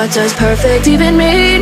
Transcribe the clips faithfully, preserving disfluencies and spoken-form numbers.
what does perfect even mean?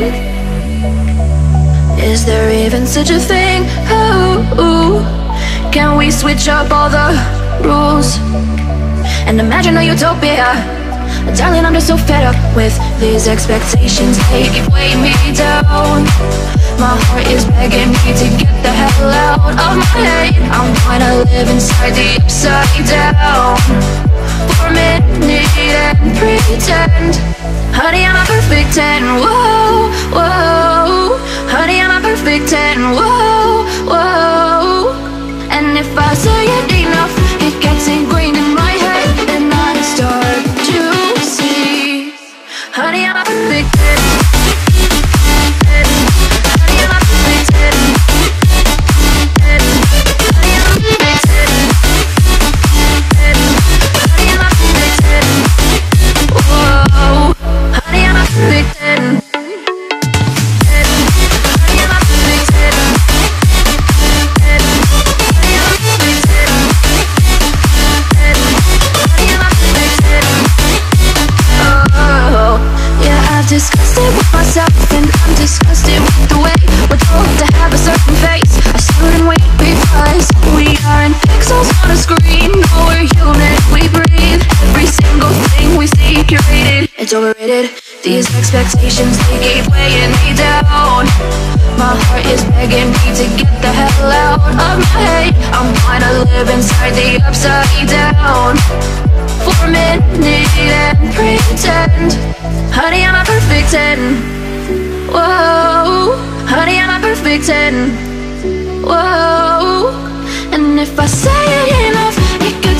Is there even such a thing? Ooh, can we switch up all the rules and imagine a utopia? Darling, I'm just so fed up with these expectations. They keep weighing me down. My heart is begging me to get the hell out of my head. I'm gonna live inside the upside down for a minute and pretend. Honey, I'm a perfect ten. Whoa, whoa. Honey, I'm a perfect ten. Whoa, whoa. And if I say it enough, it gets ingrained in my head, and I start to see. Honey, I'm a perfect ten. Honey, I'm a perfect ten. Honey, I'm a perfect ten. Honey, I'm a perfect ten. Whoa. Honey, I'm a perfect ten. Honey, I'm a perfect ten. Honey, I'm a perfect ten. Honey, I'm a perfect ten. Oh, yeah, I've discussed it with myself, and I'm disgusted with the way we're told to have a certain face, a certain weight, because we aren't pixels on a screen. No, we're human, we breathe. Every single thing we see curated, it's overrated. These expectations, they keep weighing me down. My heart is begging me to get the hell out of my head. I'm gonna live inside the upside down for a minute and pretend. Honey, I'm a perfect ten. Whoa. Honey, I'm a perfect ten. Whoa. And if I say it enough, it gets